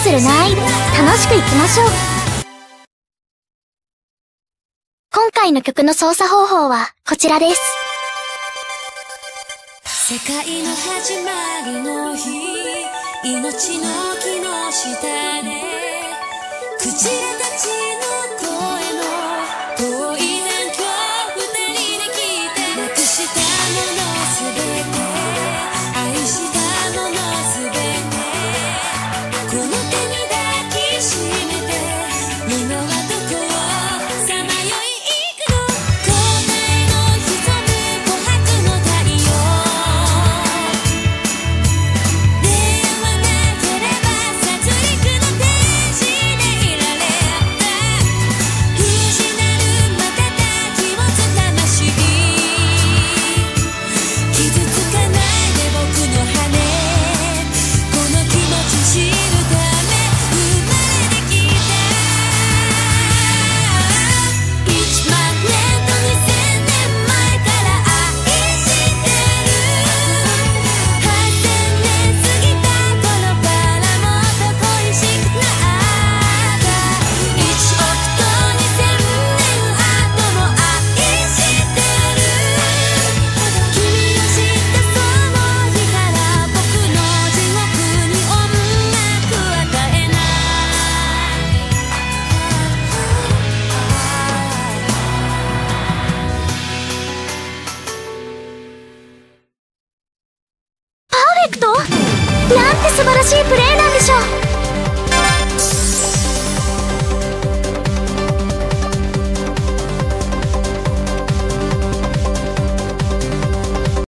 するない。楽しくいきましょう。今回の曲の操作方法はこちらです。 世界の始まりの日、命の木の下でクジラたちの声の遠い残響二人で聞いて、なくしたものすべて愛したものすべてこの手に抱きしめて、今はどこをさまよい行くの。答えの潜む琥珀の太陽、出会わなければ殺戮の天使でいられた。失う瞬きをつ魂、傷つかないで僕の羽、この気持ち知るため生まれてきた。1万年と2000年前から愛してる。8000年過ぎた頃からもっと恋しくなった。1億と2000年後も愛してる。君を知ったその日から僕の地獄に音楽与えない。 パーフェクト？なんて素晴らしいプレーなんでしょう。